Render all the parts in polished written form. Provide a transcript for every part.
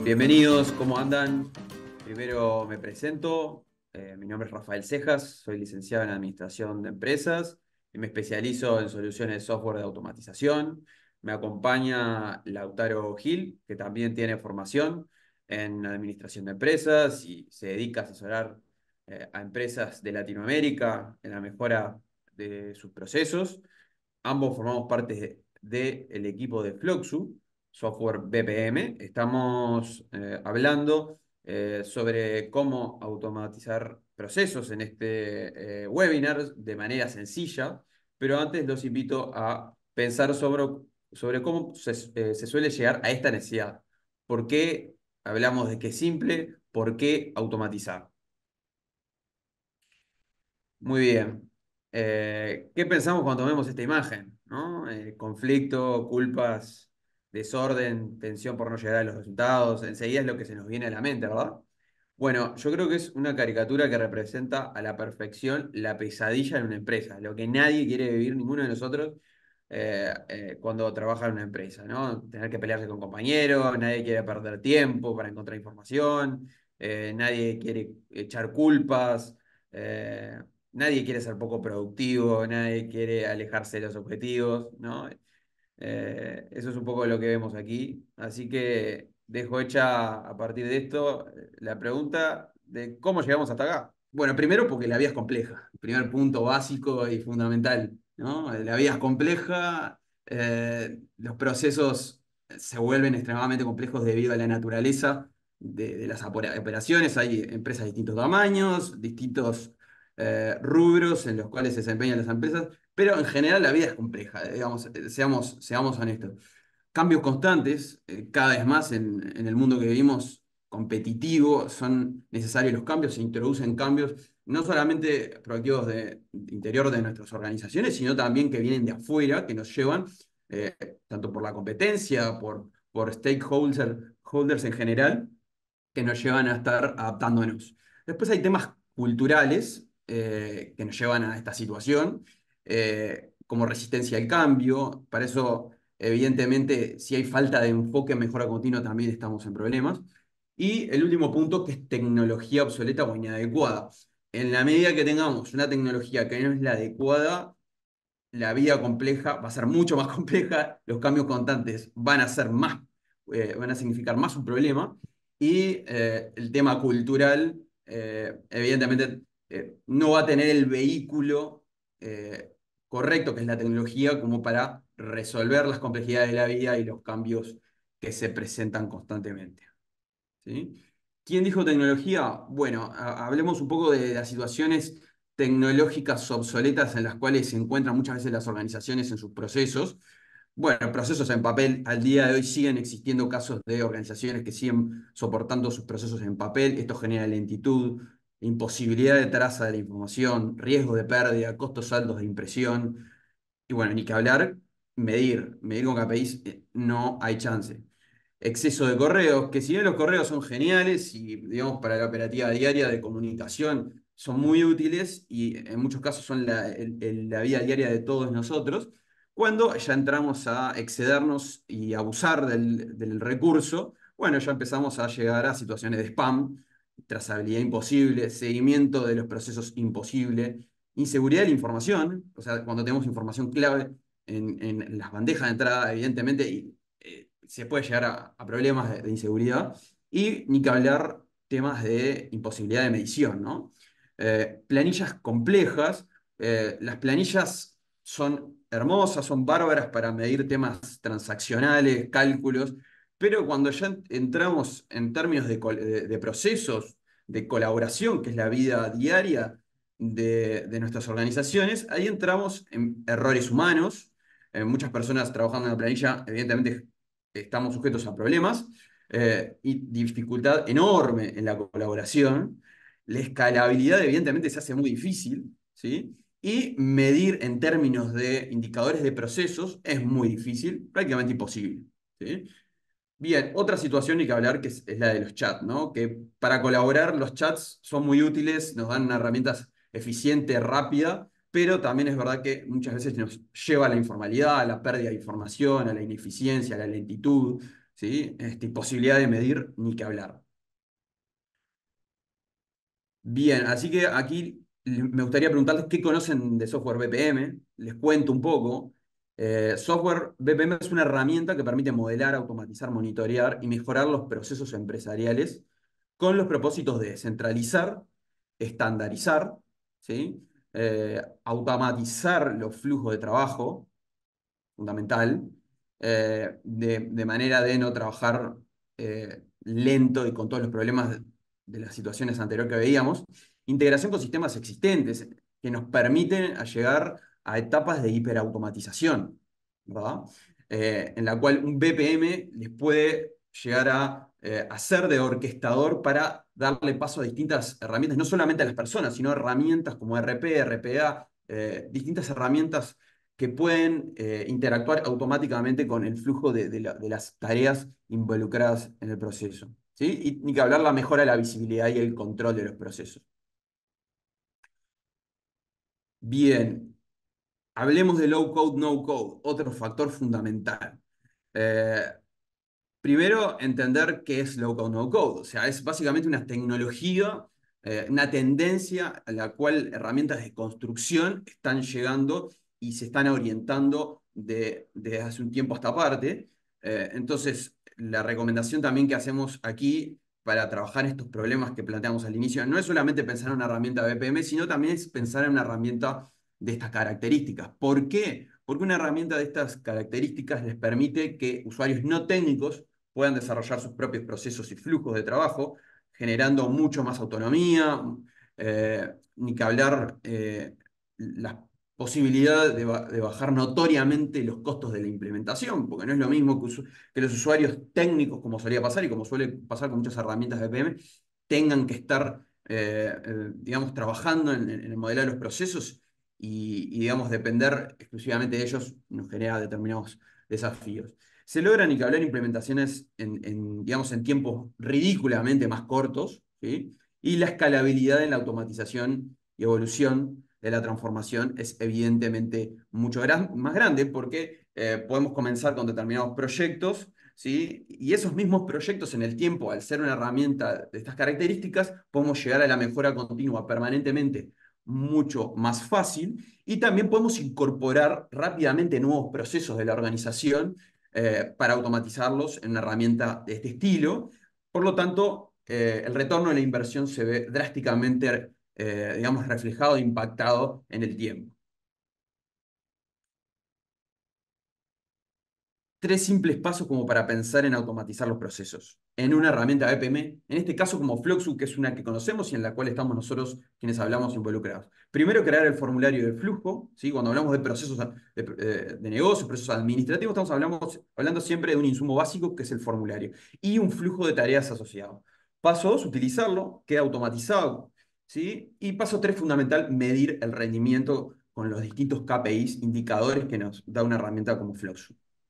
Bienvenidos, ¿cómo andan? Primero me presento, mi nombre es Rafael Cejas, soy licenciado en Administración de Empresas y me especializo en soluciones de software de automatización. Me acompaña Lautaro Gil, que también tiene formación en Administración de Empresas y se dedica a asesorar a empresas de Latinoamérica en la mejora de sus procesos. Ambos formamos parte del equipo de Fluxu, software BPM. Estamos hablando sobre cómo automatizar procesos en este webinar de manera sencilla, pero antes los invito a pensar sobre cómo se suele llegar a esta necesidad. ¿Por qué hablamos de que es simple? ¿Por qué automatizar? Muy bien. ¿Qué pensamos cuando vemos esta imagen? ¿No? Conflicto, culpas, desorden, tensión por no llegar a los resultados. Enseguida es lo que se nos viene a la mente, ¿verdad? Bueno, yo creo que es una caricatura que representa a la perfección la pesadilla en una empresa, lo que nadie quiere vivir, ninguno de nosotros, cuando trabaja en una empresa, ¿no? Tener que pelearse con compañeros, nadie quiere perder tiempo para encontrar información, nadie quiere echar culpas. eh, Nadie quiere ser poco productivo, nadie quiere alejarse de los objetivos, ¿no? Eso es un poco lo que vemos aquí. Así que dejo hecha a partir de esto la pregunta de cómo llegamos hasta acá. Bueno, primero porque la vida es compleja. Primer punto básico y fundamental, ¿no? La vida es compleja, los procesos se vuelven extremadamente complejos debido a la naturaleza de las operaciones. Hay empresas de distintos tamaños, distintos rubros en los cuales se desempeñan las empresas, pero en general la vida es compleja, digamos, seamos honestos. Cambios constantes, cada vez más en el mundo que vivimos competitivo, son necesarios los cambios, se introducen cambios, no solamente proactivos de interior de nuestras organizaciones, sino también que vienen de afuera, que nos llevan, eh, tanto por la competencia, por holders en general, que nos llevan a estar adaptándonos. Después hay temas culturales que nos llevan a esta situación, como resistencia al cambio. Para eso, evidentemente, si hay falta de enfoque en mejora continua, también estamos en problemas. Y el último punto, que es tecnología obsoleta o inadecuada. En la medida que tengamos una tecnología que no es la adecuada, la vida compleja va a ser mucho más compleja, los cambios constantes van a ser más, van a significar más un problema y el tema cultural, evidentemente, no va a tener el vehículo eh, correcto, que es la tecnología, como para resolver las complejidades de la vida y los cambios que se presentan constantemente. ¿Sí? ¿Quién dijo tecnología? Bueno, hablemos un poco de las situaciones tecnológicas obsoletas en las cuales se encuentran muchas veces las organizaciones en sus procesos. Bueno, procesos en papel, al día de hoy siguen existiendo casos de organizaciones que siguen soportando sus procesos en papel. Esto genera lentitud, imposibilidad de traza de la información, riesgo de pérdida, costos altos de impresión. Y bueno, ni que hablar, medir con KPIs, no hay chance. Exceso de correos, que si bien los correos son geniales y, digamos, para la operativa diaria de comunicación son muy útiles y en muchos casos son la vida diaria de todos nosotros, cuando ya entramos a excedernos y abusar del recurso, bueno, ya empezamos a llegar a situaciones de spam, trazabilidad imposible, seguimiento de los procesos imposible, inseguridad de la información, o sea, cuando tenemos información clave en las bandejas de entrada, evidentemente, se puede llegar a problemas de inseguridad, y ni que hablar temas de imposibilidad de medición, ¿no? Planillas complejas, las planillas son hermosas, son bárbaras para medir temas transaccionales, cálculos, pero cuando ya entramos en términos de procesos, de colaboración, que es la vida diaria de nuestras organizaciones, ahí entramos en errores humanos. Muchas personas trabajando en la planilla, evidentemente, estamos sujetos a problemas y dificultad enorme en la colaboración. La escalabilidad, evidentemente, se hace muy difícil, ¿sí? Y medir en términos de indicadores de procesos es muy difícil, prácticamente imposible, ¿sí? Bien, otra situación hay que hablar que es la de los chats, ¿no? Que para colaborar los chats son muy útiles, nos dan una herramienta eficiente, rápida, pero también es verdad que muchas veces nos lleva a la informalidad, a la pérdida de información, a la ineficiencia, a la lentitud. ¿sí? Y posibilidad de medir ni que hablar. Bien, así que aquí me gustaría preguntarles qué conocen de software BPM. Les cuento un poco. Software BPM es una herramienta que permite modelar, automatizar, monitorear y mejorar los procesos empresariales con los propósitos de centralizar, estandarizar, ¿sí? Automatizar los flujos de trabajo, fundamental, de manera de no trabajar lento y con todos los problemas de las situaciones anteriores que veíamos. Integración con sistemas existentes que nos permiten llegar a etapas de hiperautomatización, ¿verdad? En la cual un BPM les puede llegar a hacer de orquestador para darle paso a distintas herramientas, no solamente a las personas, sino herramientas como RP, RPA, distintas herramientas que pueden interactuar automáticamente con el flujo de las tareas involucradas en el proceso. ¿Sí? Y ni que hablar la mejora de la visibilidad y el control de los procesos. Bien, hablemos de low code, no code, otro factor fundamental. Eh, Primero, entender qué es low code, no code. O sea, es básicamente una tecnología, una tendencia a la cual herramientas de construcción están llegando y se están orientando desde hace un tiempo a esta parte. Entonces, la recomendación también que hacemos aquí para trabajar estos problemas que planteamos al inicio no es solamente pensar en una herramienta BPM, sino también es pensar en una herramienta de estas características. ¿Por qué? Porque una herramienta de estas características les permite que usuarios no técnicos puedan desarrollar sus propios procesos y flujos de trabajo, generando mucho más autonomía, ni que hablar la posibilidad de bajar notoriamente los costos de la implementación, porque no es lo mismo que los usuarios técnicos, como solía pasar y como suele pasar con muchas herramientas de PM, tengan que estar, digamos, trabajando en el modelado de los procesos digamos, depender exclusivamente de ellos nos genera determinados desafíos. Se logran y que hablar implementaciones digamos, en tiempos ridículamente más cortos, ¿sí? Y la escalabilidad en la automatización y evolución de la transformación es evidentemente mucho más grande porque podemos comenzar con determinados proyectos, ¿sí? Y esos mismos proyectos en el tiempo, al ser una herramienta de estas características, podemos llegar a la mejora continua permanentemente mucho más fácil y también podemos incorporar rápidamente nuevos procesos de la organización para automatizarlos en una herramienta de este estilo. Por lo tanto, el retorno de la inversión se ve drásticamente, digamos, reflejado e impactado en el tiempo. Tres simples pasos como para pensar en automatizar los procesos en una herramienta BPM, en este caso como Fluxu, que es una que conocemos y en la cual estamos nosotros quienes hablamos involucrados. Primero, crear el formulario de flujo, ¿sí? Cuando hablamos de procesos de negocio, procesos administrativos, estamos hablando siempre de un insumo básico que es el formulario y un flujo de tareas asociado. Paso 2, utilizarlo, queda automatizado, ¿sí? Y paso 3, fundamental, medir el rendimiento con los distintos KPIs, indicadores que nos da una herramienta como Fluxu.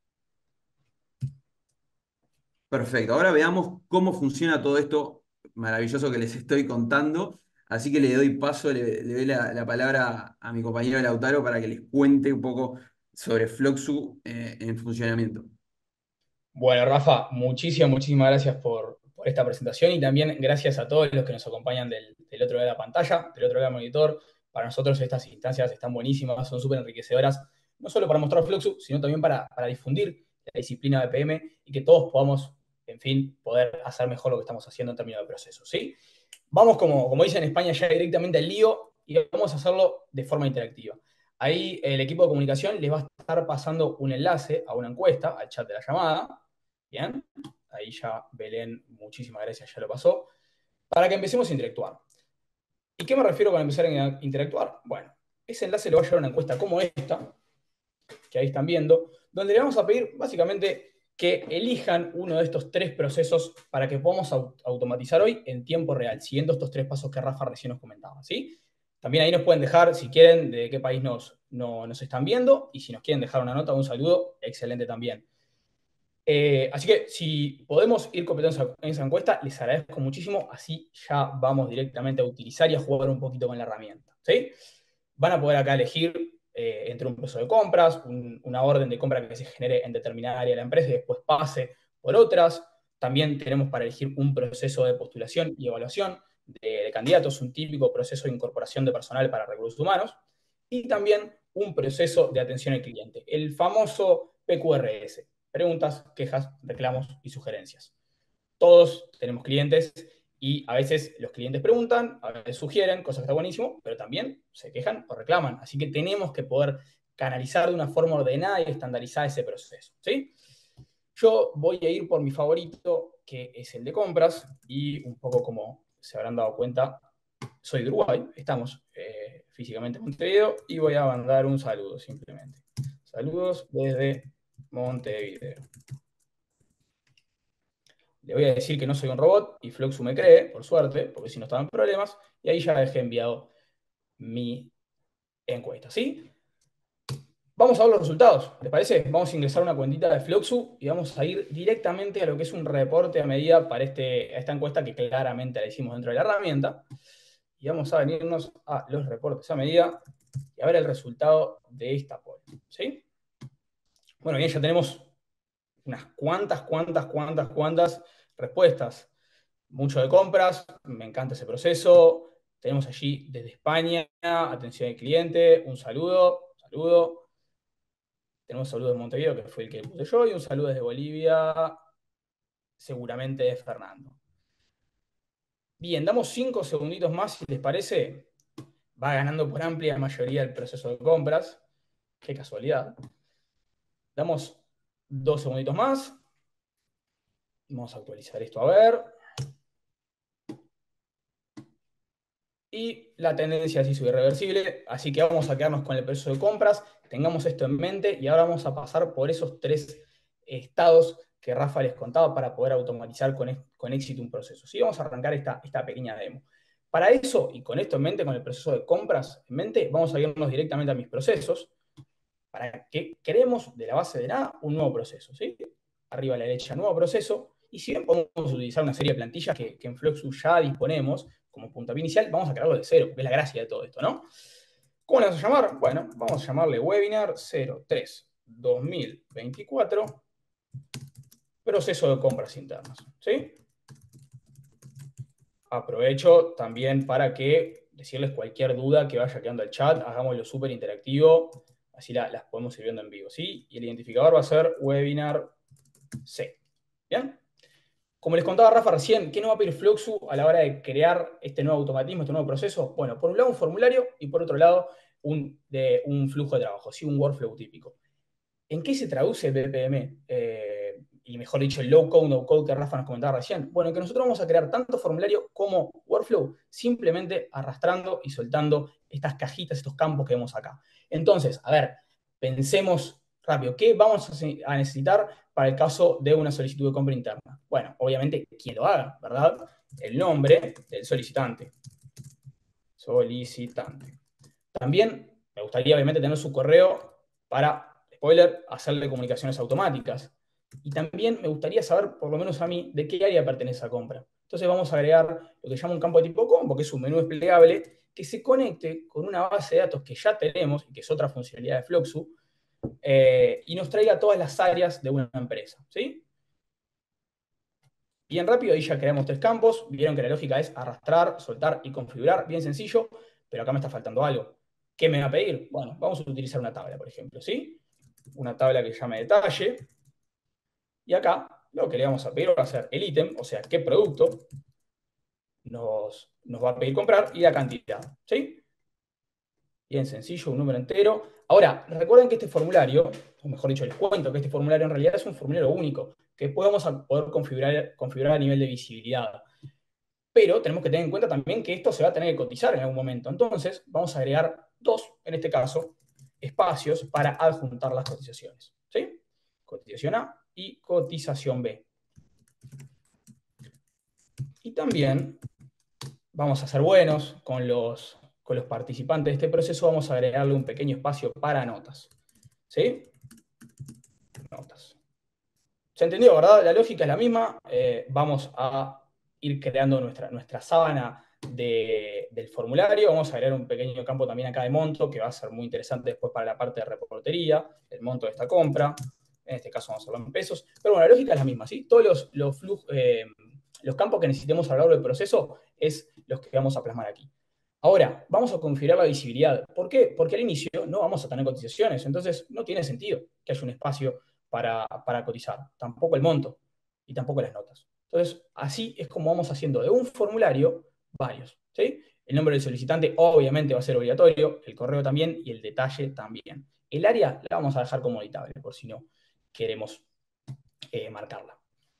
Perfecto, ahora veamos cómo funciona todo esto maravilloso que les estoy contando. Así que le doy paso, le doy la palabra a mi compañero Lautaro para que les cuente un poco sobre Floxu en funcionamiento. Bueno, Rafa, muchísimas gracias por esta presentación y también gracias a todos los que nos acompañan del otro lado de la pantalla, del otro lado del monitor. Para nosotros estas instancias están buenísimas, son súper enriquecedoras, no solo para mostrar Fluxu, sino también para difundir la disciplina de PM y que todos podamos, en fin, poder hacer mejor lo que estamos haciendo en términos de procesos, ¿sí? Vamos, como dice en España, ya directamente al lío y vamos a hacerlo de forma interactiva. Ahí el equipo de comunicación les va a estar pasando un enlace a una encuesta, al chat de la llamada. Bien, ahí ya Belén, muchísimas gracias, ya lo pasó. Para que empecemos a interactuar. ¿Y qué me refiero con empezar a interactuar? Bueno, ese enlace le va a llevar a una encuesta como esta, que ahí están viendo, donde le vamos a pedir básicamente que elijan uno de estos tres procesos para que podamos automatizar hoy en tiempo real, siguiendo estos tres pasos que Rafa recién nos comentaba, ¿sí? También ahí nos pueden dejar, si quieren, de qué país nos están viendo, y si nos quieren dejar una nota o un saludo, excelente también. Así que si podemos ir completando esa encuesta, les agradezco muchísimo. Así ya vamos directamente a utilizar y a jugar un poquito con la herramienta, ¿sí? Van a poder acá elegir entre un proceso de compras, una orden de compra que se genere en determinada área de la empresa y después pase por otras. También tenemos para elegir un proceso de postulación y evaluación de candidatos, un típico proceso de incorporación de personal para recursos humanos, y también un proceso de atención al cliente, el famoso PQRS, preguntas, quejas, reclamos y sugerencias. Todos tenemos clientes y a veces los clientes preguntan, a veces sugieren, cosa que está buenísimo, pero también se quejan o reclaman. Así que tenemos que poder canalizar de una forma ordenada y estandarizada ese proceso, ¿sí? Yo voy a ir por mi favorito, que es el de compras, y un poco como se habrán dado cuenta, soy de Uruguay, estamos físicamente en Montevideo, y voy a mandar un saludo simplemente. Saludos desde Montevideo. Le voy a decir que no soy un robot y Fluxu me cree, por suerte, porque si no estaban problemas, y ahí ya dejé enviado mi encuesta, ¿sí? Vamos a ver los resultados, ¿les parece? Vamos a ingresar una cuentita de Fluxu y vamos a ir directamente a lo que es un reporte a medida para esta encuesta que claramente la hicimos dentro de la herramienta. Y vamos a venirnos a los reportes a medida y a ver el resultado de esta poll, ¿sí? Bueno, bien, ya tenemos unas cuantas respuestas. Mucho de compras, me encanta ese proceso. Tenemos allí desde España, atención al cliente, un saludo, saludo. Tenemos saludos de Montevideo, que fue el que puse yo, y un saludo desde Bolivia, seguramente de Fernando. Bien, damos 5 segunditos más, si les parece. Va ganando por amplia mayoría el proceso de compras. Qué casualidad. Damos 2 segunditos más. Vamos a actualizar esto a ver. Y la tendencia se hizo irreversible, así que vamos a quedarnos con el proceso de compras. Tengamos esto en mente y ahora vamos a pasar por esos 3 estados que Rafa les contaba para poder automatizar con éxito un proceso. ¿Sí? Vamos a arrancar esta pequeña demo. Para eso, y con esto en mente, con el proceso de compras en mente, vamos a irnos directamente a mis procesos para que creemos de la base de nada un nuevo proceso. ¿Sí? Arriba a la derecha, nuevo proceso. Y si bien podemos utilizar una serie de plantillas que en Fluxus ya disponemos como puntapié inicial, vamos a crearlo de cero, que es la gracia de todo esto, ¿no? ¿Cómo le vamos a llamar? Bueno, vamos a llamarle Webinar 03 2024 proceso de compras internas, ¿sí? Aprovecho también para que decirles cualquier duda que vaya quedando al chat, hagámoslo súper interactivo, así las podemos ir viendo en vivo, ¿sí? Y el identificador va a ser Webinar C, ¿bien? Como les contaba Rafa recién, ¿qué nos va a pedir Fluxu a la hora de crear este nuevo automatismo, este nuevo proceso? Bueno, por un lado un formulario y por otro lado un flujo de trabajo, ¿sí? Un workflow típico. ¿En qué se traduce el BPM? Y mejor dicho, el low code, no code que Rafa nos comentaba recién. Bueno, que nosotros vamos a crear tanto formulario como workflow, simplemente arrastrando y soltando estas cajitas, estos campos que vemos acá. Entonces, a ver, pensemos rápido, ¿qué vamos a necesitar para el caso de una solicitud de compra interna? Bueno, obviamente, quien lo haga, ¿verdad? El nombre del solicitante. Solicitante. También me gustaría, obviamente, tener su correo para, spoiler, hacerle comunicaciones automáticas. Y también me gustaría saber, por lo menos a mí, de qué área pertenece esa compra. Entonces vamos a agregar lo que llama un campo de tipo combo, que es un menú desplegable, que se conecte con una base de datos que ya tenemos, y que es otra funcionalidad de Fluxu, y nos traiga todas las áreas de una empresa. ¿Sí? Bien rápido, ahí ya creamos 3 campos. Vieron que la lógica es arrastrar, soltar y configurar. Bien sencillo, pero acá me está faltando algo. ¿Qué me va a pedir? Bueno, vamos a utilizar una tabla, por ejemplo, ¿sí? Una tabla que llame detalle. Y acá lo que le vamos a pedir va a ser el ítem, o sea, qué producto nos va a pedir comprar y la cantidad, ¿sí? Bien sencillo, un número entero. Ahora, recuerden que este formulario, o mejor dicho, les cuento que este formulario en realidad es un formulario único, que después vamos a poder configurar a nivel de visibilidad. Pero tenemos que tener en cuenta también que esto se va a tener que cotizar en algún momento. Entonces, vamos a agregar 2, en este caso, espacios para adjuntar las cotizaciones. ¿Sí? Cotización A y cotización B. Y también vamos a ser buenos con los participantes de este proceso, vamos a agregarle un pequeño espacio para notas. ¿Sí? Notas. ¿Se entendió, verdad? La lógica es la misma. Vamos a ir creando nuestra sábana del formulario. Vamos a agregar un pequeño campo también acá de monto, que va a ser muy interesante después para la parte de reportería, el monto de esta compra. en este caso vamos a hablar en pesos, pero bueno, la lógica es la misma, ¿sí? Todos los campos que necesitemos a lo largo del proceso es los que vamos a plasmar aquí. Ahora, vamos a configurar la visibilidad. ¿Por qué? Porque al inicio no vamos a tener cotizaciones, entonces no tiene sentido que haya un espacio para cotizar, tampoco el monto y tampoco las notas. Entonces, así es como vamos haciendo de un formulario varios, ¿sí? El nombre del solicitante obviamente va a ser obligatorio, el correo también y el detalle también. El área la vamos a dejar como editable, por si no queremos marcarla.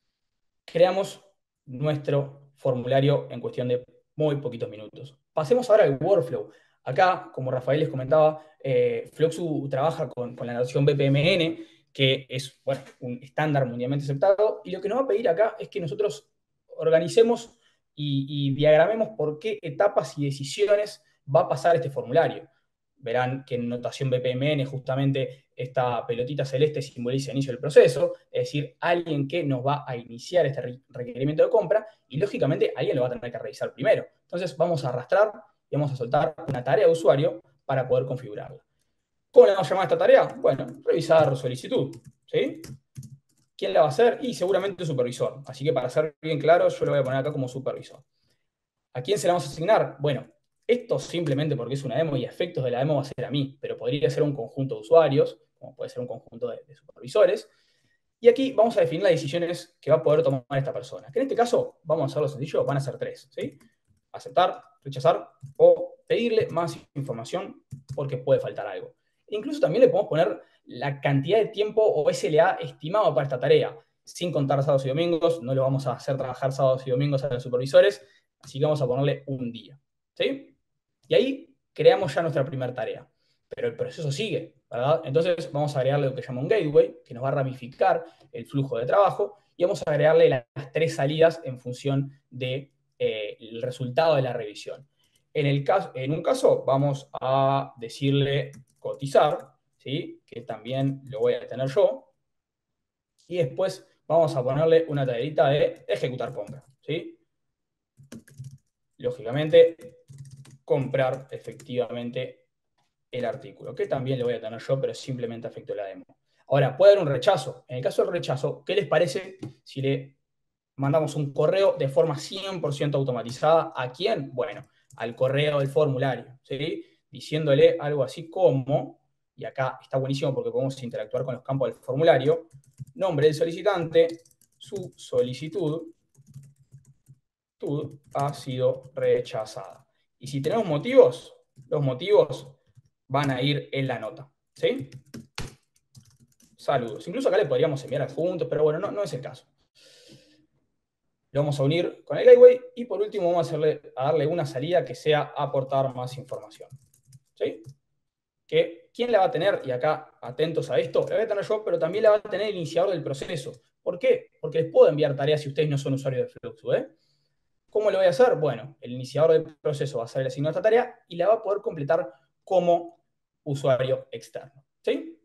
Creamos nuestro formulario en cuestión de muy poquitos minutos. Pasemos ahora al workflow. Acá, como Rafael les comentaba, Fluxu trabaja con la notación BPMN, que es bueno, un estándar mundialmente aceptado, y lo que nos va a pedir acá es que nosotros organicemos y diagramemos por qué etapas y decisiones va a pasar este formulario. Verán que en notación BPMN justamente esta pelotita celeste simboliza el inicio del proceso, es decir, alguien que nos va a iniciar este requerimiento de compra y lógicamente alguien lo va a tener que revisar primero. Entonces vamos a arrastrar y vamos a soltar una tarea de usuario para poder configurarla. ¿Cómo le vamos a llamar a esta tarea? Bueno, revisar solicitud. ¿Sí? ¿Quién la va a hacer? Y seguramente un supervisor. Así que para ser bien claro, yo lo voy a poner acá como supervisor. ¿A quién se la vamos a asignar? Bueno, esto simplemente porque es una demo y efectos de la demo va a ser a mí, pero podría ser un conjunto de usuarios, como puede ser un conjunto de supervisores. Y aquí vamos a definir las decisiones que va a poder tomar esta persona. Que en este caso, vamos a hacerlo sencillo, van a ser tres. ¿Sí? Aceptar, rechazar o pedirle más información porque puede faltar algo. Incluso también le podemos poner la cantidad de tiempo o SLA estimado para esta tarea, sin contar sábados y domingos. No lo vamos a hacer trabajar sábados y domingos a los supervisores, así que vamos a ponerle un día. ¿Sí? Y ahí creamos ya nuestra primera tarea. Pero el proceso sigue, ¿verdad? Entonces vamos a agregarle lo que llama un gateway, que nos va a ramificar el flujo de trabajo, y vamos a agregarle las tres salidas en función de el resultado de la revisión. En un caso vamos a decirle cotizar, ¿sí? Que también lo voy a tener yo, y después vamos a ponerle una tareita de ejecutar compra, ¿sí? Lógicamente, comprar efectivamente el artículo, que también lo voy a tener yo, pero simplemente afecto la demo. Ahora, puede haber un rechazo. En el caso del rechazo, ¿qué les parece si le mandamos un correo de forma 100% automatizada? ¿A quién? Bueno, al correo del formulario, ¿sí? Diciéndole algo así como, y acá está buenísimo porque podemos interactuar con los campos del formulario, nombre del solicitante, su solicitud ha sido rechazada. Y si tenemos motivos, los motivos van a ir en la nota, ¿sí? Saludos. Incluso acá le podríamos enviar adjuntos, pero bueno, no es el caso. Lo vamos a unir con el gateway y por último vamos a darle una salida que sea aportar más información. ¿Sí? ¿Quién la va a tener? Y acá, atentos a esto, la voy a tener yo, pero también la va a tener el iniciador del proceso. ¿Por qué? Porque les puedo enviar tareas si ustedes no son usuarios de Fluxu, ¿eh? ¿Cómo lo voy a hacer? Bueno, el iniciador del proceso va a ser el asignado a esta tarea y la va a poder completar como usuario externo. ¿Sí?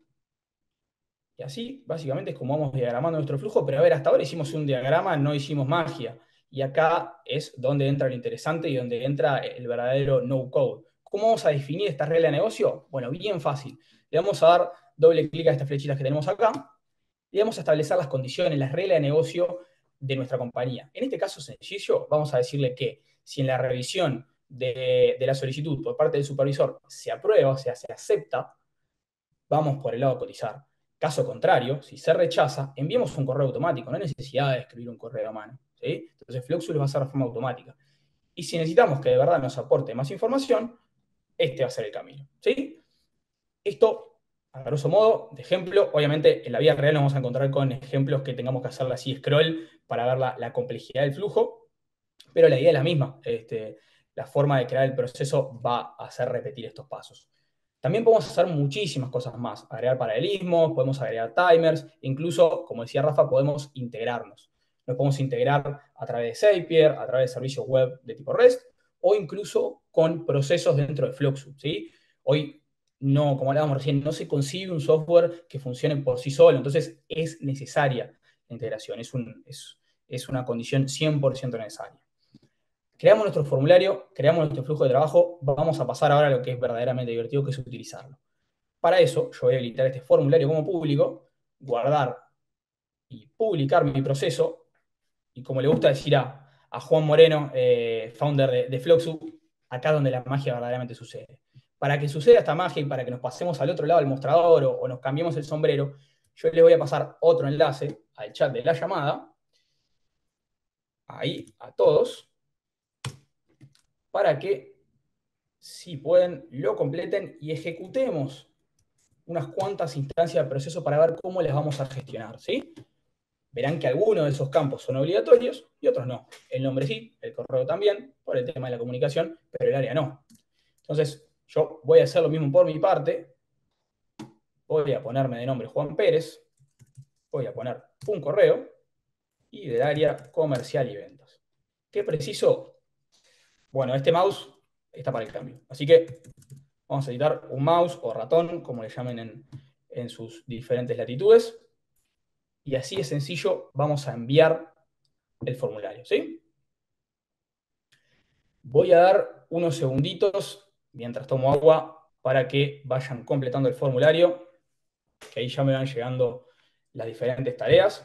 Y así, básicamente, es como vamos diagramando nuestro flujo, pero a ver, hasta ahora hicimos un diagrama, no hicimos magia. Y acá es donde entra lo interesante y donde entra el verdadero no-code. ¿Cómo vamos a definir esta regla de negocio? Bueno, bien fácil. Le vamos a dar doble clic a estas flechitas que tenemos acá y vamos a establecer las condiciones, las reglas de negocio de nuestra compañía. En este caso sencillo, vamos a decirle que si en la revisión de la solicitud por parte del supervisor se aprueba, o sea, se acepta, vamos por el lado de cotizar. Caso contrario, si se rechaza, enviemos un correo automático, no hay necesidad de escribir un correo a mano. ¿Sí? Entonces Fluxus lo va a hacer de forma automática. Y si necesitamos que de verdad nos aporte más información, este va a ser el camino. ¿Sí? Esto, a grosso modo, de ejemplo, obviamente en la vida real nos vamos a encontrar con ejemplos que tengamos que hacerle así scroll para ver la complejidad del flujo, pero la idea es la misma. La forma de crear el proceso va a hacer repetir estos pasos. También podemos hacer muchísimas cosas más, agregar paralelismos, podemos agregar timers, incluso, como decía Rafa, podemos integrarnos. Nos podemos integrar a través de Zapier, a través de servicios web de tipo REST, o incluso con procesos dentro de Fluxus, ¿sí? Hoy, no, como hablábamos recién, no se concibe un software que funcione por sí solo, entonces es necesaria la integración, es una condición 100% necesaria. Creamos nuestro formulario, creamos nuestro flujo de trabajo, vamos a pasar ahora a lo que es verdaderamente divertido, que es utilizarlo. Para eso, yo voy a habilitar este formulario como público, guardar y publicar mi proceso, y como le gusta decir a Juan Moreno, founder de Fluxu, acá es donde la magia verdaderamente sucede. Para que suceda esta magia y para que nos pasemos al otro lado del mostrador o nos cambiemos el sombrero, yo les voy a pasar otro enlace al chat de la llamada, ahí a todos, para que, si pueden, lo completen y ejecutemos unas cuantas instancias de proceso para ver cómo las vamos a gestionar, ¿sí? Verán que algunos de esos campos son obligatorios y otros no. El nombre sí, el correo también, por el tema de la comunicación, pero el área no. Entonces, yo voy a hacer lo mismo por mi parte. Voy a ponerme de nombre Juan Pérez. Voy a poner un correo y del área comercial y ventas. ¿Qué preciso? Bueno, este mouse está para el cambio. Así que vamos a editar un mouse o ratón, como le llamen en sus diferentes latitudes. Y así de sencillo vamos a enviar el formulario, ¿sí? Voy a dar unos segunditos mientras tomo agua para que vayan completando el formulario, que ahí ya me van llegando las diferentes tareas.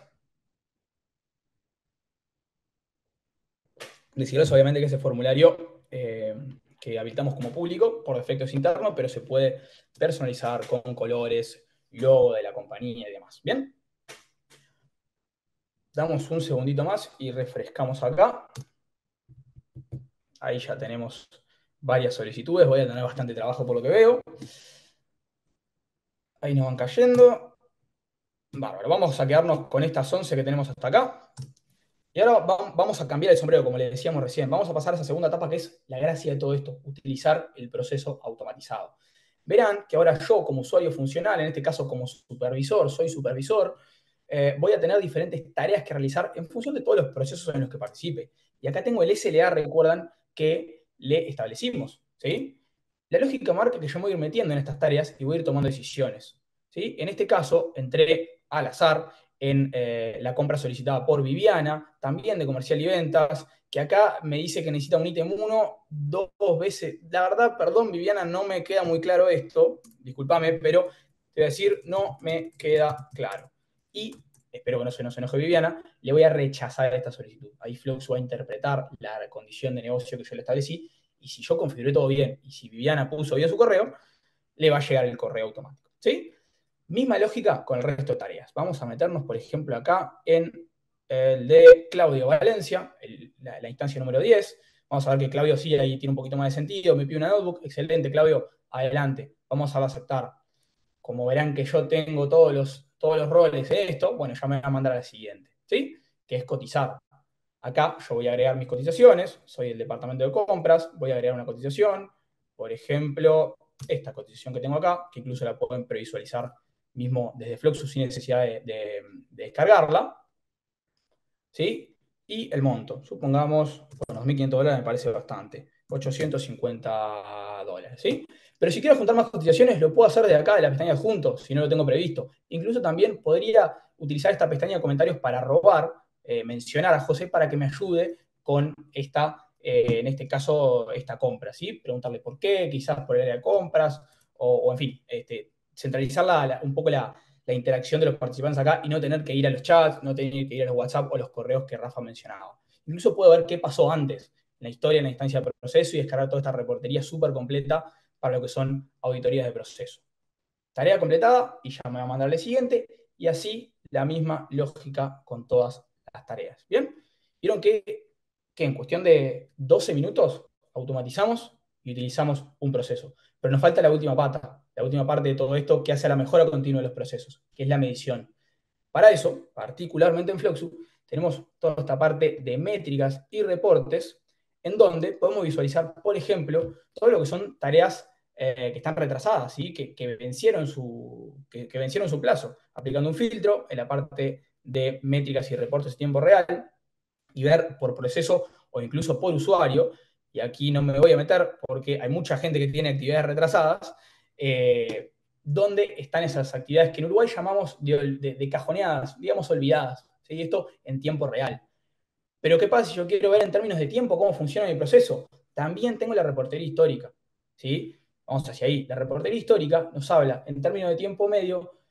Decirles obviamente que ese formulario que habilitamos como público, por defecto es interno, pero se puede personalizar con colores, logo de la compañía y demás. ¿Bien? Damos un segundito más y refrescamos acá. Ahí ya tenemos varias solicitudes. Voy a tener bastante trabajo por lo que veo. Ahí nos van cayendo. Bárbaro. Vamos a quedarnos con estas 11 que tenemos hasta acá. Y ahora vamos a cambiar el sombrero, como le decíamos recién. Vamos a pasar a esa segunda etapa que es la gracia de todo esto, utilizar el proceso automatizado. Verán que ahora yo, como usuario funcional, en este caso como supervisor, soy supervisor, voy a tener diferentes tareas que realizar en función de todos los procesos en los que participe. Y acá tengo el SLA, recuerdan, que le establecimos, ¿sí? La lógica marca que yo me voy a ir metiendo en estas tareas y voy a ir tomando decisiones, ¿sí? En este caso, entré al azar en la compra solicitada por Viviana, también de comercial y ventas, que acá me dice que necesita un ítem 1 dos veces. La verdad, perdón, Viviana, no me queda muy claro esto, discúlpame, pero te voy a decir, no me queda claro. Y espero que no se nos enoje Viviana, le voy a rechazar esta solicitud. Ahí Flux va a interpretar la condición de negocio que yo le establecí, y si yo configuré todo bien, y si Viviana puso bien su correo, le va a llegar el correo automático, ¿sí? Misma lógica con el resto de tareas. Vamos a meternos, por ejemplo, acá en el de Claudio Valencia, la instancia número 10. Vamos a ver que Claudio sí, ahí tiene un poquito más de sentido. Me pide una notebook. Excelente, Claudio. Adelante. Vamos a aceptar. Como verán que yo tengo todos los roles de esto, bueno, ya me va a mandar a la siguiente, ¿sí? Que es cotizar. Acá yo voy a agregar mis cotizaciones. Soy el departamento de compras. Voy a agregar una cotización. Por ejemplo, esta cotización que tengo acá, que incluso la pueden previsualizar mismo desde Fluxus sin necesidad de descargarla, ¿sí? Y el monto, supongamos, bueno, $2.500 me parece bastante, $850, ¿sí? Pero si quiero juntar más cotizaciones, lo puedo hacer desde acá, de la pestaña adjunto, si no lo tengo previsto. Incluso también podría utilizar esta pestaña de comentarios para robar, mencionar a José para que me ayude con esta, en este caso, esta compra, ¿sí? Preguntarle por qué, quizás por el área de compras, o en fin, centralizar un poco la interacción de los participantes acá y no tener que ir a los chats, no tener que ir a los WhatsApp o los correos que Rafa mencionaba. Incluso puedo ver qué pasó antes en la historia, en la instancia de proceso y descargar toda esta reportería súper completa para lo que son auditorías de proceso. Tarea completada y ya me va a mandar el siguiente y así la misma lógica con todas las tareas. ¿Bien? Vieron que en cuestión de 12 minutos automatizamos y utilizamos un proceso. Pero nos falta la última pata, la última parte de todo esto que hace a la mejora continua de los procesos, que es la medición. Para eso, particularmente en Fluxu, tenemos toda esta parte de métricas y reportes, en donde podemos visualizar, por ejemplo, todo lo que son tareas que están retrasadas, ¿sí? que vencieron que vencieron su plazo, aplicando un filtro en la parte de métricas y reportes en tiempo real, y ver por proceso o incluso por usuario, y aquí no me voy a meter porque hay mucha gente que tiene actividades retrasadas, dónde están esas actividades que en Uruguay llamamos de cajoneadas, digamos olvidadas, ¿sí? Esto en tiempo real. Pero ¿qué pasa si yo quiero ver en términos de tiempo cómo funciona mi proceso? También tengo la reportería histórica, ¿sí? Vamos hacia ahí. La reportería histórica nos habla en términos de tiempo medio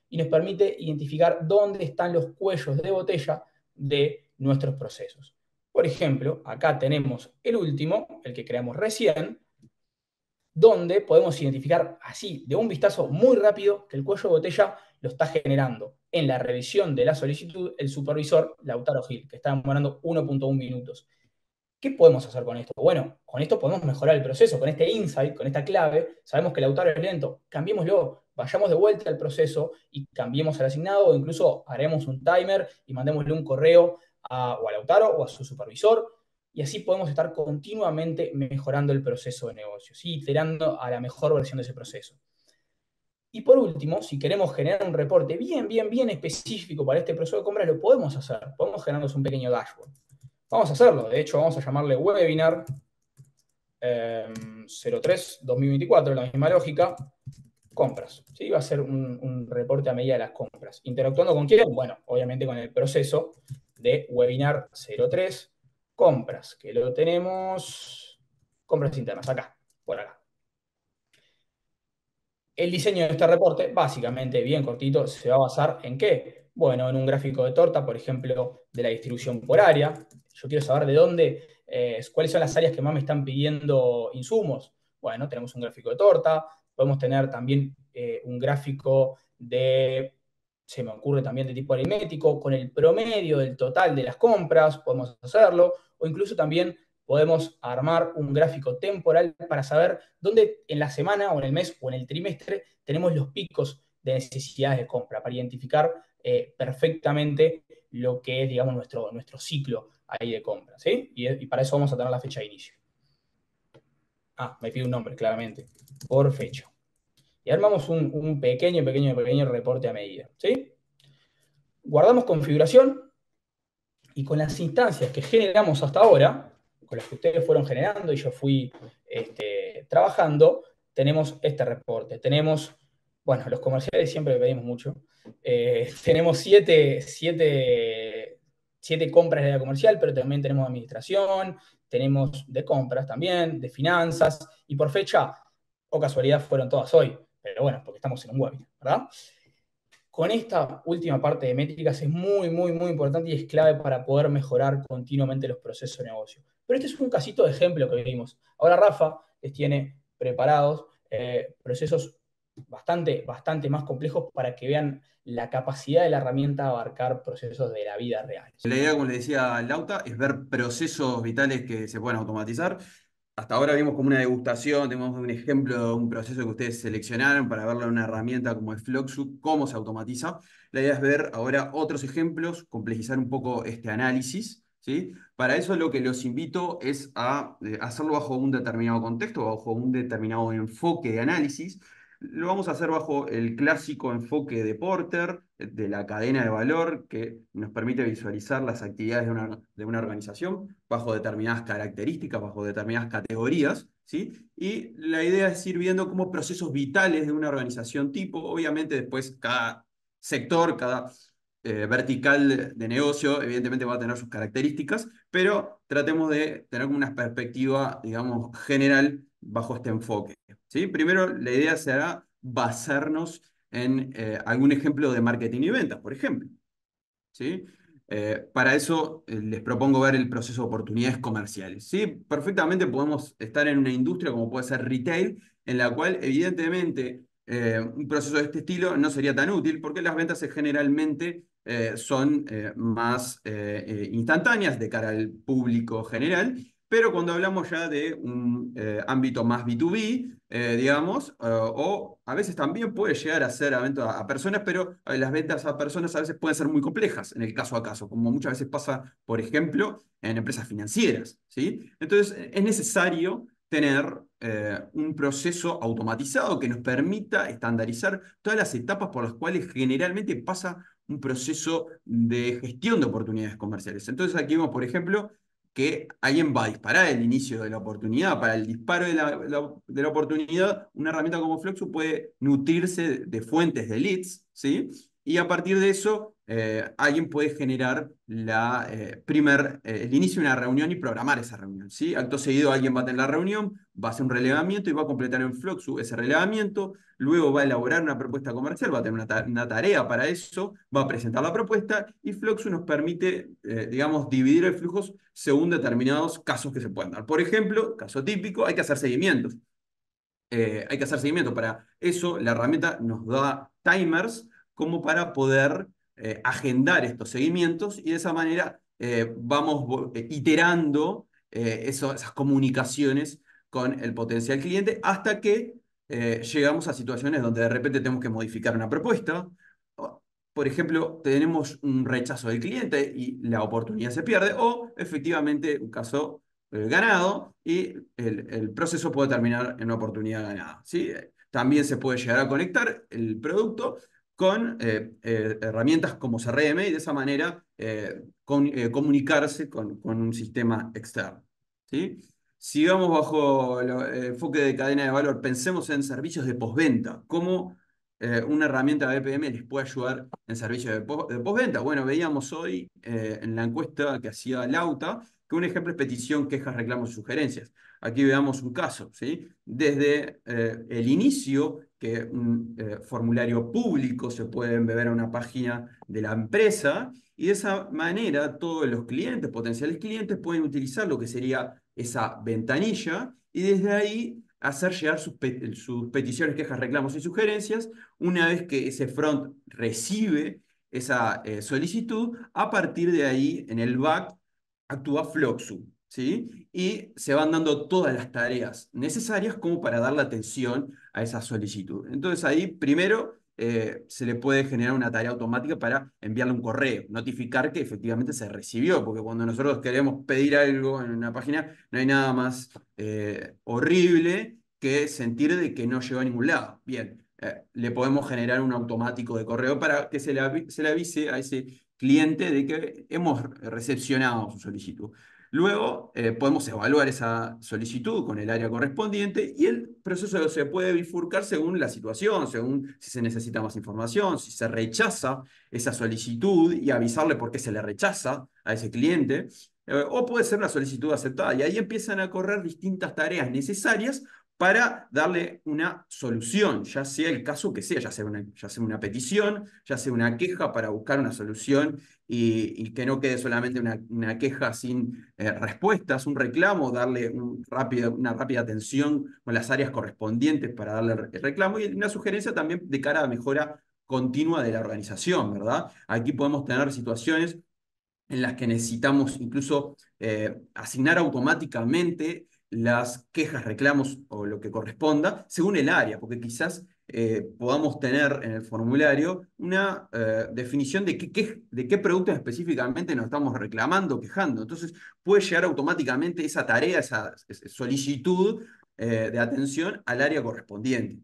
y nos permite identificar dónde están los cuellos de botella de nuestros procesos. Por ejemplo, acá tenemos el último, el que creamos recién, donde podemos identificar así, de un vistazo muy rápido, que el cuello de botella lo está generando en la revisión de la solicitud el supervisor Lautaro Gil, que está demorando 1.1 minutos. ¿Qué podemos hacer con esto? Bueno, con esto podemos mejorar el proceso, con este insight, con esta clave, sabemos que Lautaro es lento, cambiémoslo, vayamos de vuelta al proceso y cambiemos al asignado o incluso haremos un timer y mandémosle un correo o a Lautaro o a su supervisor y así podemos estar continuamente mejorando el proceso de negocio, ¿sí? Iterando a la mejor versión de ese proceso. Y por último, si queremos generar un reporte bien específico para este proceso de compra, lo podemos hacer. Podemos generarnos un pequeño dashboard. Vamos a hacerlo. De hecho, vamos a llamarle webinar 03-2024, la misma lógica, compras. ¿Sí? Va a ser un reporte a medida de las compras. ¿Interactuando con quién? Bueno, obviamente con el proceso de webinar 03, compras, que lo tenemos, compras internas, acá, por acá. El diseño de este reporte, básicamente, bien cortito, se va a basar en qué? Bueno, en un gráfico de torta, por ejemplo, de la distribución por área. Yo quiero saber de dónde, cuáles son las áreas que más me están pidiendo insumos. Bueno, tenemos un gráfico de torta, podemos tener también un gráfico de, se me ocurre también de tipo aritmético, con el promedio del total de las compras, podemos hacerlo, o incluso también podemos armar un gráfico temporal para saber dónde en la semana o en el mes o en el trimestre tenemos los picos de necesidades de compra, para identificar perfectamente lo que es, digamos, nuestro ciclo ahí de compra, ¿sí? Y para eso vamos a tener la fecha de inicio. Ah, me pide un nombre, claramente, por fecha. Y armamos un pequeño reporte a medida, ¿sí? Guardamos configuración y con las instancias que generamos hasta ahora, con las que ustedes fueron generando y yo fui trabajando, tenemos este reporte. Tenemos, bueno, los comerciales siempre pedimos mucho. Tenemos siete compras de la comercial, pero también tenemos administración, tenemos de compras también, de finanzas, y por fecha, o casualidad, fueron todas hoy. Pero bueno, porque estamos en un webinar, ¿verdad? Con esta última parte de métricas es muy importante y es clave para poder mejorar continuamente los procesos de negocio. Pero este es un casito de ejemplo que vimos. Ahora Rafa les tiene preparados procesos bastante más complejos para que vean la capacidad de la herramienta de abarcar procesos de la vida real. La idea, como le decía Lauta, es ver procesos vitales que se puedan automatizar. Hasta ahora vimos como una degustación, tenemos un ejemplo de un proceso que ustedes seleccionaron para verlo en una herramienta como es Fluxu, cómo se automatiza. La idea es ver ahora otros ejemplos, complejizar un poco este análisis, ¿sí? Para eso lo que los invito es a hacerlo bajo un determinado contexto, bajo un determinado enfoque de análisis. Lo vamos a hacer bajo el clásico enfoque de Porter, de la cadena de valor, que nos permite visualizar las actividades de una organización bajo determinadas características, bajo determinadas categorías, ¿sí? Y la idea es ir viendo cómo procesos vitales de una organización tipo, obviamente después cada sector, cada vertical de negocio, evidentemente va a tener sus características, pero tratemos de tener una perspectiva, digamos, general bajo este enfoque. ¿Sí? Primero, la idea será basarnos en algún ejemplo de marketing y ventas, por ejemplo. ¿Sí? Para eso les propongo ver el proceso de oportunidades comerciales. ¿Sí? Perfectamente podemos estar en una industria como puede ser retail, en la cual evidentemente un proceso de este estilo no sería tan útil porque las ventas generalmente son más instantáneas de cara al público general, pero cuando hablamos ya de un ámbito más B2B, digamos, o a veces también puede llegar a ser a venta a personas, pero las ventas a personas a veces pueden ser muy complejas en el caso a caso, como muchas veces pasa, por ejemplo, en empresas financieras, ¿sí? Entonces, es necesario tener un proceso automatizado que nos permita estandarizar todas las etapas por las cuales generalmente pasa un proceso de gestión de oportunidades comerciales. Entonces, aquí vemos, por ejemplo, que alguien va a disparar el inicio de la oportunidad. Para el disparo de la oportunidad, una herramienta como Fluxu puede nutrirse de fuentes de leads, ¿sí? Y a partir de eso, alguien puede generar el inicio de una reunión y programar esa reunión, ¿sí? Acto seguido, alguien va a tener la reunión, va a hacer un relevamiento y va a completar en Fluxu ese relevamiento, luego va a elaborar una propuesta comercial, va a tener una tarea para eso, va a presentar la propuesta y Fluxu nos permite, digamos, dividir el flujo según determinados casos que se pueden dar. Por ejemplo, caso típico, hay que hacer seguimientos. Hay que hacer seguimiento. Para eso, la herramienta nos da timers como para poder agendar estos seguimientos y de esa manera vamos iterando esas comunicaciones con el potencial cliente hasta que llegamos a situaciones donde de repente tenemos que modificar una propuesta. Por ejemplo, tenemos un rechazo del cliente y la oportunidad se pierde, o efectivamente un caso ganado y el proceso puede terminar en una oportunidad ganada, ¿sí? También se puede llegar a conectar el producto con herramientas como CRM y de esa manera comunicarse con un sistema externo, ¿sí? Sigamos bajo el enfoque de cadena de valor. Pensemos en servicios de postventa. ¿Cómo una herramienta de BPM les puede ayudar en servicios de postventa? Bueno, veíamos hoy en la encuesta que hacía Lauta que un ejemplo es petición, quejas, reclamos y sugerencias. Aquí veamos un caso, ¿sí? Desde el inicio, que un formulario público se puede embeber a una página de la empresa y de esa manera todos los clientes, potenciales clientes, pueden utilizar lo que sería esa ventanilla y desde ahí hacer llegar sus peticiones, quejas, reclamos y sugerencias. Una vez que ese front recibe esa solicitud, a partir de ahí, en el back, actúa Floxu, ¿sí? Y se van dando todas las tareas necesarias como para darle atención a esa solicitud. Entonces ahí, primero, se le puede generar una tarea automática para enviarle un correo, notificar que efectivamente se recibió, porque cuando nosotros queremos pedir algo en una página, no hay nada más horrible que sentir de que no llegó a ningún lado. Bien, le podemos generar un automático de correo para que se le avise a ese cliente de que hemos recepcionado su solicitud. Luego podemos evaluar esa solicitud con el área correspondiente y el proceso se puede bifurcar según la situación, según si se necesita más información, si se rechaza esa solicitud y avisarle por qué se le rechaza a ese cliente, o puede ser una solicitud aceptada. Y ahí empiezan a correr distintas tareas necesarias para darle una solución, ya sea el caso que sea, ya sea una petición, ya sea una queja para buscar una solución y que no quede solamente una queja sin respuestas, un reclamo, darle una rápida atención con las áreas correspondientes para darle el reclamo y una sugerencia también de cara a mejora continua de la organización, ¿verdad? Aquí podemos tener situaciones en las que necesitamos incluso asignar automáticamente las quejas, reclamos o lo que corresponda según el área, porque quizás podamos tener en el formulario una definición de qué producto específicamente nos estamos reclamando, quejando. Entonces puede llegar automáticamente esa tarea, esa solicitud de atención al área correspondiente.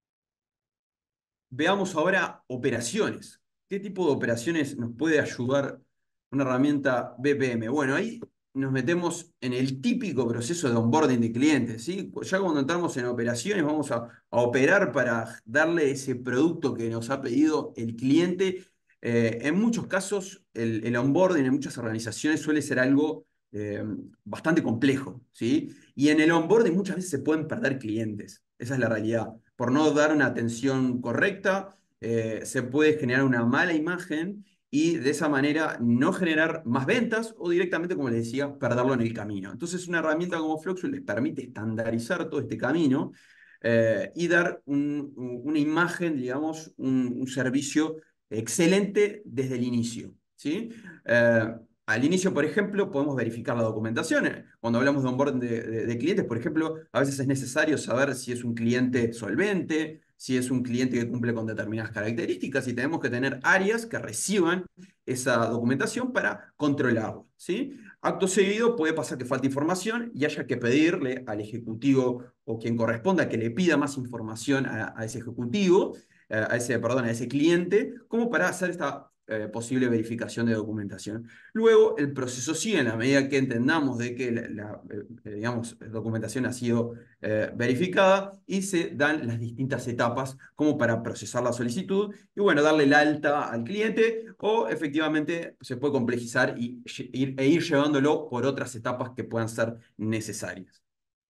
Veamos ahora operaciones. ¿Qué tipo de operaciones nos puede ayudar una herramienta BPM? Bueno, ahí nos metemos en el típico proceso de onboarding de clientes, ¿sí? Ya cuando entramos en operaciones vamos a operar para darle ese producto que nos ha pedido el cliente. En muchos casos el onboarding en muchas organizaciones suele ser algo eh, bastante complejo, ¿sí? Y en el onboarding muchas veces se pueden perder clientes. Esa es la realidad. Por no dar una atención correcta, se puede generar una mala imagen y de esa manera no generar más ventas o directamente, como les decía, perderlo en el camino. Entonces, una herramienta como Fluxus les permite estandarizar todo este camino y dar una imagen, digamos, un servicio excelente desde el inicio, ¿sí? Al inicio, por ejemplo, podemos verificar la documentación. Cuando hablamos de onboarding de clientes, por ejemplo, a veces es necesario saber si es un cliente solvente, si es un cliente que cumple con determinadas características y tenemos que tener áreas que reciban esa documentación para controlarla, ¿sí? Acto seguido puede pasar que falte información y haya que pedirle al ejecutivo o quien corresponda que le pida más información a ese ejecutivo, perdón, a ese cliente, como para hacer esta posible verificación de documentación. Luego, el proceso sigue en la medida que entendamos de que digamos, la documentación ha sido verificada y se dan las distintas etapas como para procesar la solicitud y bueno, darle el alta al cliente o efectivamente se puede complejizar e ir llevándolo por otras etapas que puedan ser necesarias.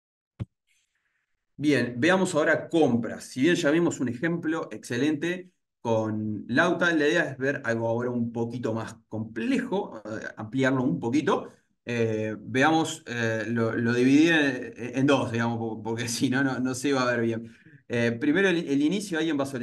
Bien, veamos ahora compras. Si bien ya vimos un ejemplo excelente con Lauta, la idea es ver algo ahora un poquito más complejo, ampliarlo un poquito. Veamos, lo dividí en dos, digamos, porque si no, no se va a ver bien. Primero, el inicio, alguien va a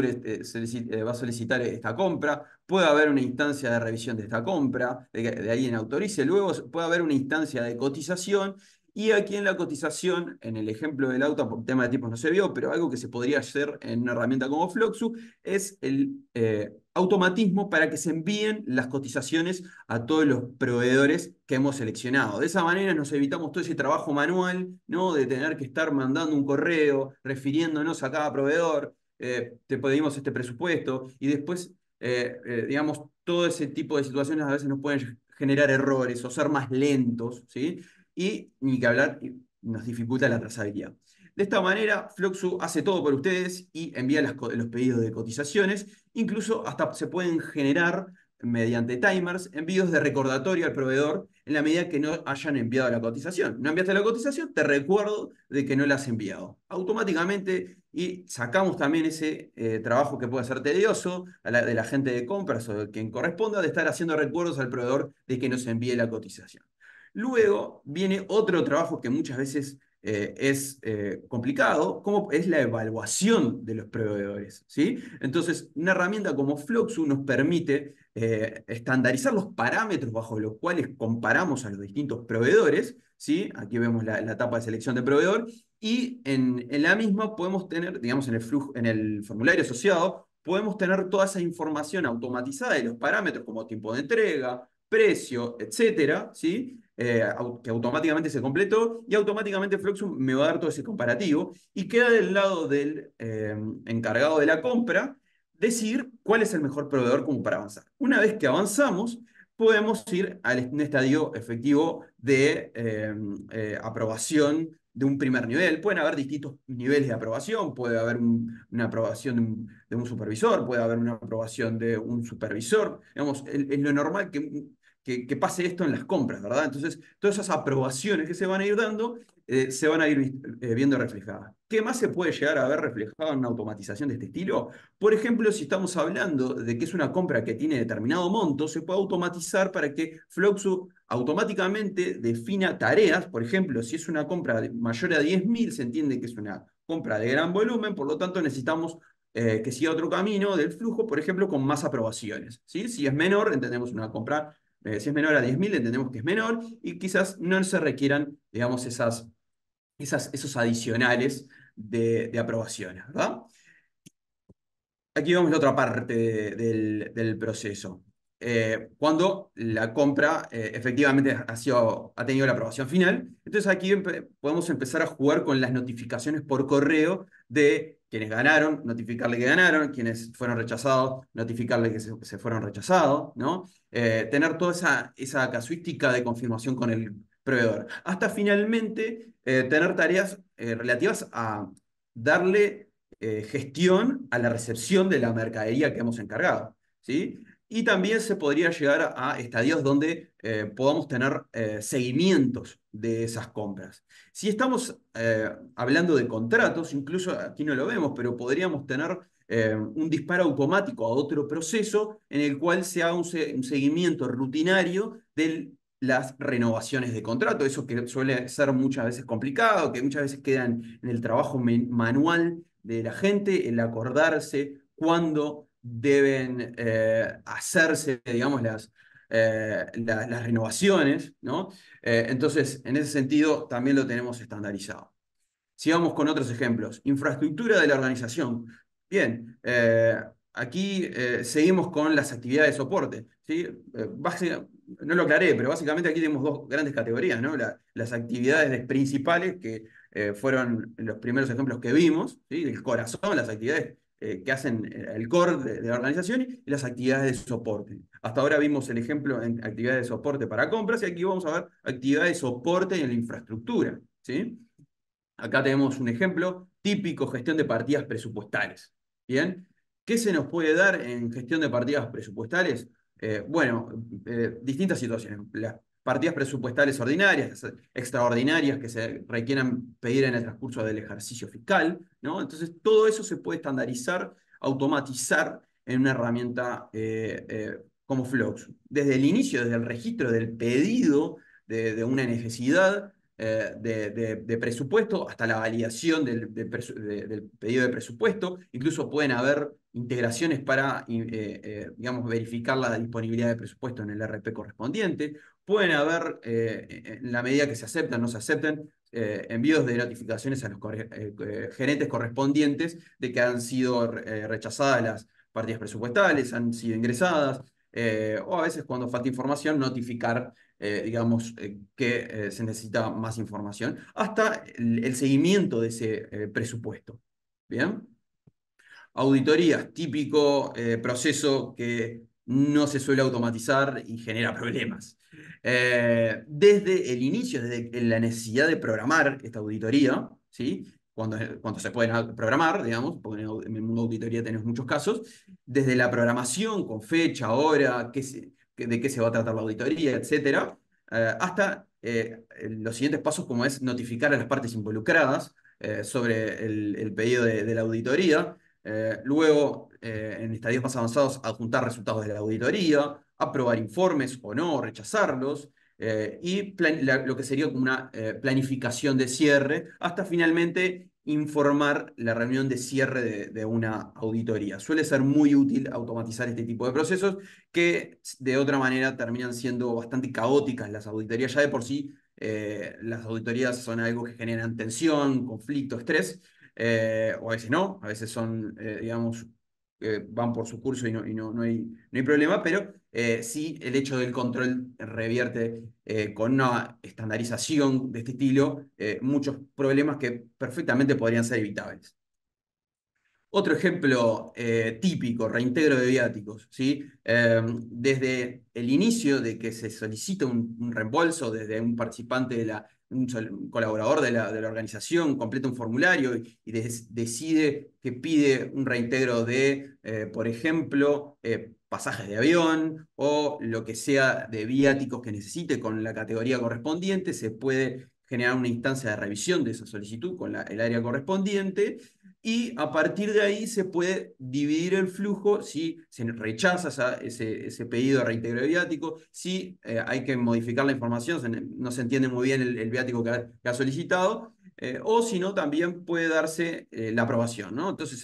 va a solicitar esta compra, puede haber una instancia de revisión de esta compra, de que alguien autorice, luego puede haber una instancia de cotización y aquí en la cotización, en el ejemplo del auto, por tema de tipos no se vio, pero algo que se podría hacer en una herramienta como Floxu es el automatismo para que se envíen las cotizaciones a todos los proveedores que hemos seleccionado. De esa manera nos evitamos todo ese trabajo manual, ¿no? De tener que estar mandando un correo, refiriéndonos a cada proveedor, te pedimos este presupuesto y después, digamos, todo ese tipo de situaciones a veces nos pueden generar errores o ser más lentos, ¿sí? Y ni que hablar, nos dificulta la trazabilidad. De esta manera, Floxu hace todo por ustedes y envía los pedidos de cotizaciones. Incluso hasta se pueden generar mediante timers envíos de recordatorio al proveedor en la medida que no hayan enviado la cotización. No enviaste la cotización, te recuerdo de que no la has enviado. Automáticamente y sacamos también ese trabajo que puede ser tedioso de la gente de compras o de quien corresponda de estar haciendo recuerdos al proveedor de que nos envíe la cotización. Luego viene otro trabajo que muchas veces es complicado, como es la evaluación de los proveedores, ¿sí? Entonces, una herramienta como Floxu nos permite estandarizar los parámetros bajo los cuales comparamos a los distintos proveedores, ¿sí? Aquí vemos la etapa de selección de proveedor, y en la misma podemos tener, digamos, en el formulario asociado, podemos tener toda esa información automatizada de los parámetros como tiempo de entrega, precio, etcétera, ¿sí? Que automáticamente se completó y automáticamente Fluxum me va a dar todo ese comparativo y queda del lado del encargado de la compra decidir cuál es el mejor proveedor como para avanzar. Una vez que avanzamos, podemos ir a un estadio efectivo de aprobación de un primer nivel. Pueden haber distintos niveles de aprobación, puede haber una aprobación de un supervisor, puede haber una aprobación de un supervisor. Digamos, es lo normal que pase esto en las compras, ¿verdad? Entonces, todas esas aprobaciones que se van a ir dando se van a ir viendo reflejadas. ¿Qué más se puede llegar a ver reflejado en una automatización de este estilo? Por ejemplo, si estamos hablando de que es una compra que tiene determinado monto, se puede automatizar para que Floxu automáticamente defina tareas. Por ejemplo, si es una compra mayor a 10.000, se entiende que es una compra de gran volumen, por lo tanto necesitamos que siga otro camino del flujo, por ejemplo, con más aprobaciones, ¿sí? Si es menor, entendemos una compra si es menor a 10.000, entendemos que es menor y quizás no se requieran, digamos, esos adicionales de aprobaciones, ¿verdad? Aquí vemos la otra parte del proceso. Cuando la compra efectivamente ha tenido la aprobación final, entonces aquí podemos empezar a jugar con las notificaciones por correo de quienes ganaron, notificarle que ganaron, quienes fueron rechazados, notificarle que se fueron rechazados, ¿no? Tener toda esa casuística de confirmación con el proveedor. Hasta finalmente tener tareas relativas a darle gestión a la recepción de la mercadería que hemos encargado, ¿sí? Y también se podría llegar a estadios donde podamos tener seguimientos de esas compras. Si estamos hablando de contratos, incluso aquí no lo vemos, pero podríamos tener un disparo automático a otro proceso en el cual se haga un seguimiento rutinario de las renovaciones de contrato, eso que suele ser muchas veces complicado, que muchas veces quedan en el trabajo manual de la gente, el acordarse cuándo deben hacerse, digamos, las renovaciones, ¿no? Entonces, en ese sentido, también lo tenemos estandarizado. Sigamos con otros ejemplos. Infraestructura de la organización. Bien, aquí seguimos con las actividades de soporte, ¿sí? No lo aclaré, pero básicamente aquí tenemos dos grandes categorías, ¿no? Las actividades principales, que fueron los primeros ejemplos que vimos, ¿sí? El corazón, las actividades que hacen el core de la organización y las actividades de soporte. Hasta ahora vimos el ejemplo en actividades de soporte para compras y aquí vamos a ver actividades de soporte en la infraestructura, ¿sí? Acá tenemos un ejemplo típico, gestión de partidas presupuestales. ¿Bien? ¿Qué se nos puede dar en gestión de partidas presupuestales? Bueno, distintas situaciones. Las partidas presupuestales ordinarias, extraordinarias que se requieran pedir en el transcurso del ejercicio fiscal, ¿no? Entonces, todo eso se puede estandarizar, automatizar en una herramienta como Flux. Desde el inicio, desde el registro del pedido de una necesidad, de presupuesto hasta la validación del pedido de presupuesto. Incluso pueden haber integraciones para, digamos, verificar la disponibilidad de presupuesto en el RP correspondiente. Pueden haber, en la medida que se aceptan, no se acepten, envíos de notificaciones a los gerentes correspondientes de que han sido rechazadas las partidas presupuestales, han sido ingresadas, o a veces cuando falta información, notificar digamos, que se necesita más información, hasta el seguimiento de ese presupuesto. ¿Bien? Auditorías, típico proceso que no se suele automatizar y genera problemas. Desde el inicio, desde la necesidad de programar esta auditoría, ¿sí? Cuando se pueden programar, digamos, porque en el mundo de auditoría tenemos muchos casos, desde la programación con fecha, hora, de qué se va a tratar la auditoría, etcétera, hasta los siguientes pasos como es notificar a las partes involucradas sobre el pedido de la auditoría, luego, en estadios más avanzados, adjuntar resultados de la auditoría, aprobar informes o no, rechazarlos, y lo que sería como una planificación de cierre, hasta finalmente informar la reunión de cierre de una auditoría. Suele ser muy útil automatizar este tipo de procesos que de otra manera terminan siendo bastante caóticas las auditorías. Ya de por sí, las auditorías son algo que generan tensión, conflicto, estrés, o a veces no, a veces son, digamos, van por su curso y no hay problema, pero sí el hecho del control revierte con una estandarización de este estilo muchos problemas que perfectamente podrían ser evitables. Otro ejemplo típico, reintegro de viáticos, ¿sí? Desde el inicio de que se solicita un reembolso, desde un participante un colaborador de la organización completa un formulario y decide que pide un reintegro de, por ejemplo, pasajes de avión o lo que sea de viáticos que necesite con la categoría correspondiente, se puede generar una instancia de revisión de esa solicitud con el área correspondiente y a partir de ahí se puede dividir el flujo si se rechaza ese pedido de reintegro de viático, si hay que modificar la información, no se entiende muy bien el viático que ha solicitado, o si no, también puede darse la aprobación, ¿no? Entonces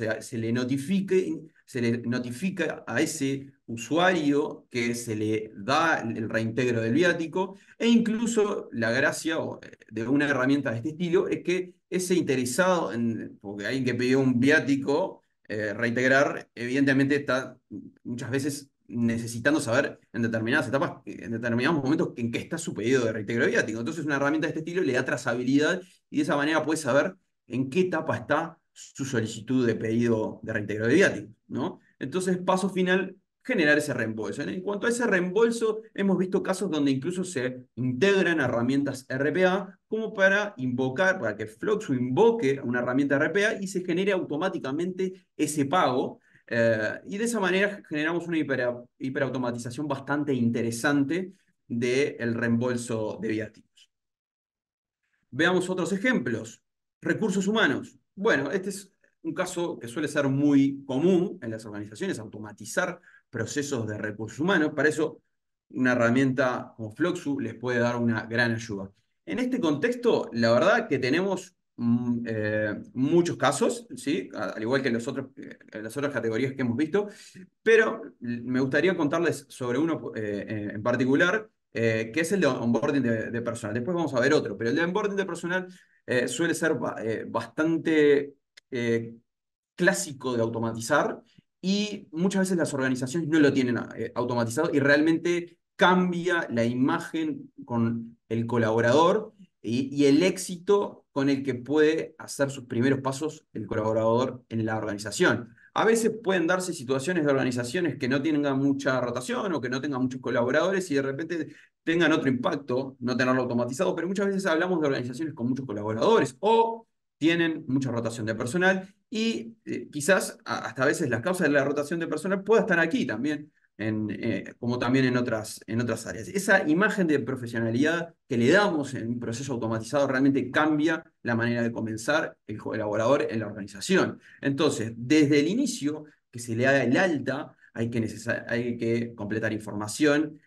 se le notifica a ese usuario que se le da el reintegro del viático, e incluso la gracia de una herramienta de este estilo es que ese interesado, porque alguien que pidió un viático, reintegrar, evidentemente está muchas veces necesitando saber en determinadas etapas, en determinados momentos, en qué está su pedido de reintegro de viático. Entonces, una herramienta de este estilo le da trazabilidad y de esa manera puede saber en qué etapa está su solicitud de pedido de reintegro de viático, ¿no? Entonces, paso final, generar ese reembolso. En cuanto a ese reembolso, hemos visto casos donde incluso se integran herramientas RPA como para que Floxu invoque una herramienta RPA y se genere automáticamente ese pago. Y de esa manera generamos una hiperautomatización bastante interesante del reembolso de viáticos. Veamos otros ejemplos. Recursos humanos. Bueno, este es un caso que suele ser muy común en las organizaciones, automatizar procesos de recursos humanos. Para eso, una herramienta como Floxu les puede dar una gran ayuda. En este contexto, la verdad que tenemos muchos casos, ¿sí? Al igual que las otras categorías que hemos visto, pero me gustaría contarles sobre uno en particular, que es el de onboarding de personal. Después vamos a ver otro, pero el de onboarding de personal suele ser bastante eh, clásico de automatizar y muchas veces las organizaciones no lo tienen automatizado y realmente cambia la imagen con el colaborador y el éxito con el que puede hacer sus primeros pasos el colaborador en la organización. A veces pueden darse situaciones de organizaciones que no tengan mucha rotación o que no tengan muchos colaboradores y de repente tengan otro impacto, no tenerlo automatizado, pero muchas veces hablamos de organizaciones con muchos colaboradores o tienen mucha rotación de personal y quizás hasta a veces la causa de la rotación de personal pueda estar aquí también, como también en otras áreas. Esa imagen de profesionalidad que le damos en un proceso automatizado realmente cambia la manera de comenzar el colaborador en la organización. Entonces, desde el inicio, que se le haga el alta, hay que completar información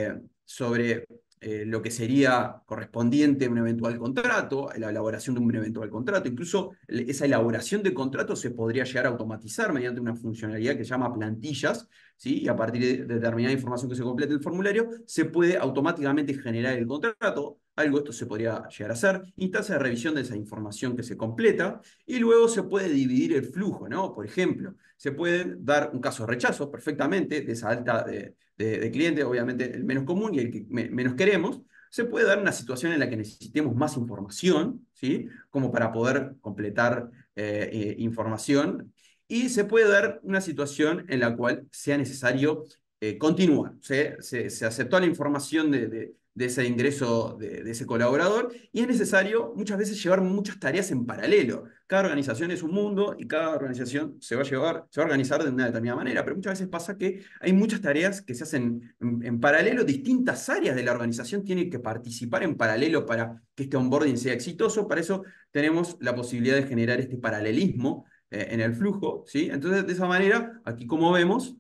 sobre lo que sería correspondiente a un eventual contrato, la elaboración de un eventual contrato. Incluso esa elaboración de contrato se podría llegar a automatizar mediante una funcionalidad que se llama plantillas, ¿sí? Y a partir de determinada información que se complete el formulario, se puede automáticamente generar el contrato. Algo esto se podría llegar a hacer, instancia de revisión de esa información que se completa, y luego se puede dividir el flujo, ¿no? Por ejemplo, se puede dar un caso de rechazo perfectamente de esa alta de cliente, obviamente el menos común y el que menos queremos. Se puede dar una situación en la que necesitemos más información, ¿sí? Como para poder completar información. Y se puede dar una situación en la cual sea necesario continuar. Se aceptó la información de ese ingreso de ese colaborador y es necesario muchas veces llevar muchas tareas en paralelo. Cada organización es un mundo y cada organización se va a organizar de una determinada manera, pero muchas veces pasa que hay muchas tareas que se hacen en paralelo, distintas áreas de la organización tienen que participar en paralelo para que este onboarding sea exitoso. Para eso tenemos la posibilidad de generar este paralelismo en el flujo, ¿sí? Entonces, de esa manera, aquí como vemos,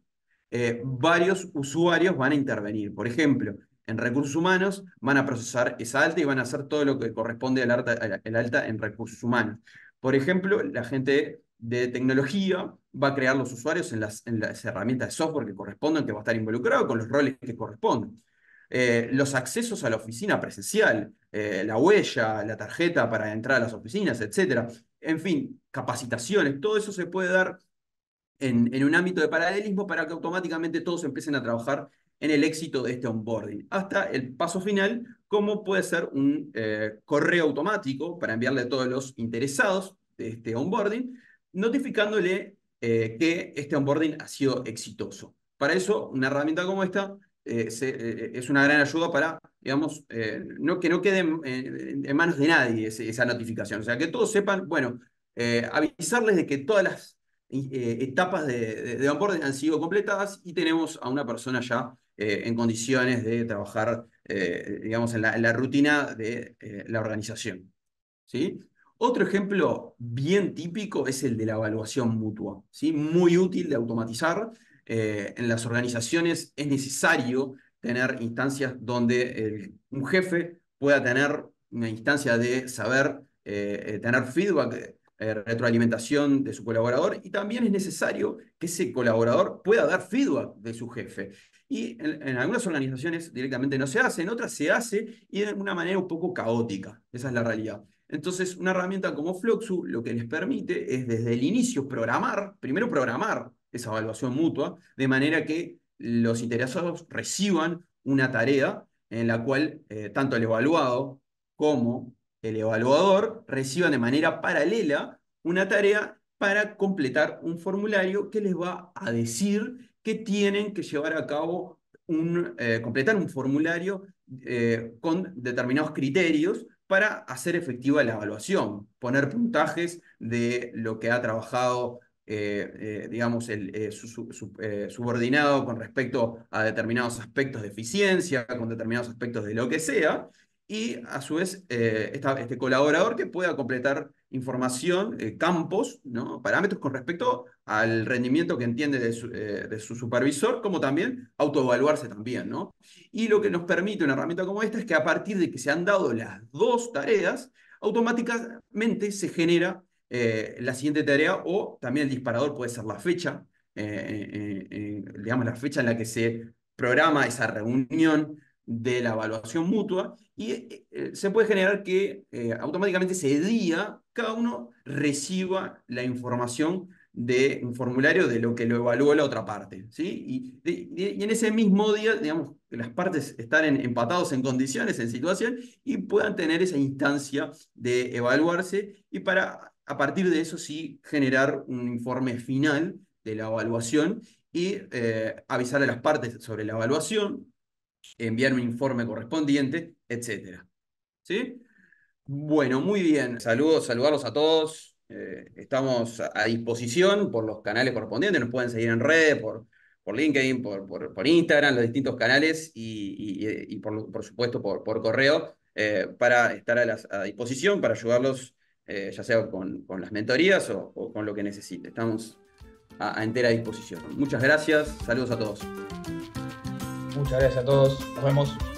varios usuarios van a intervenir. Por ejemplo, en recursos humanos van a procesar esa alta y van a hacer todo lo que corresponde al alta en recursos humanos. Por ejemplo, la gente de tecnología va a crear los usuarios en las herramientas de software que correspondan, que va a estar involucrado con los roles que corresponden. Los accesos a la oficina presencial, la huella, la tarjeta para entrar a las oficinas, etcétera. En fin, capacitaciones, todo eso se puede dar en un ámbito de paralelismo para que automáticamente todos empiecen a trabajar en el éxito de este onboarding. Hasta el paso final, como puede ser un correo automático para enviarle a todos los interesados de este onboarding, notificándole que este onboarding ha sido exitoso. Para eso, una herramienta como esta es una gran ayuda para, digamos, que no quede en manos de nadie esa notificación. O sea, que todos sepan, bueno, avisarles de que todas las etapas de onboarding han sido completadas y tenemos a una persona ya en condiciones de trabajar, digamos, en la rutina de la organización. ¿Sí? Otro ejemplo bien típico es el de la evaluación mutua, ¿sí? Muy útil de automatizar. En las organizaciones es necesario tener instancias donde un jefe pueda tener una instancia de saber tener feedback, retroalimentación de su colaborador y también es necesario que ese colaborador pueda dar feedback de su jefe. Y en algunas organizaciones directamente no se hace, en otras se hace y de una manera un poco caótica. Esa es la realidad. Entonces, una herramienta como Floxu lo que les permite es desde el inicio primero programar esa evaluación mutua, de manera que los interesados reciban una tarea en la cual tanto el evaluado como el evaluador reciban de manera paralela una tarea para completar un formulario que les va a decir que tienen que llevar a cabo completar un formulario con determinados criterios para hacer efectiva la evaluación, poner puntajes de lo que ha trabajado, digamos, subordinado con respecto a determinados aspectos de eficiencia, con determinados aspectos de lo que sea, y a su vez este colaborador que pueda completar información, campos, ¿no? Parámetros con respecto al rendimiento que entiende de su supervisor, como también autoevaluarse también, ¿no? Y lo que nos permite una herramienta como esta es que a partir de que se han dado las dos tareas, automáticamente se genera la siguiente tarea o también el disparador puede ser la fecha, digamos la fecha en la que se programa esa reunión de la evaluación mutua y se puede generar que automáticamente ese día cada uno reciba la información de un formulario de lo que lo evaluó la otra parte, ¿sí? Y en ese mismo día, digamos, que las partes están empatados en condiciones, en situación, y puedan tener esa instancia de evaluarse y para, a partir de eso, sí, generar un informe final de la evaluación y avisar a las partes sobre la evaluación, enviar un informe correspondiente, etcétera. ¿Sí? Bueno, muy bien. Saludos, saludarlos a todos. Estamos a disposición por los canales correspondientes. Nos pueden seguir en redes, por LinkedIn, por Instagram, los distintos canales y por supuesto por correo para estar a disposición, para ayudarlos, ya sea con las mentorías o con lo que necesite. Estamos a entera disposición. Muchas gracias. Saludos a todos. Muchas gracias a todos. Nos vemos.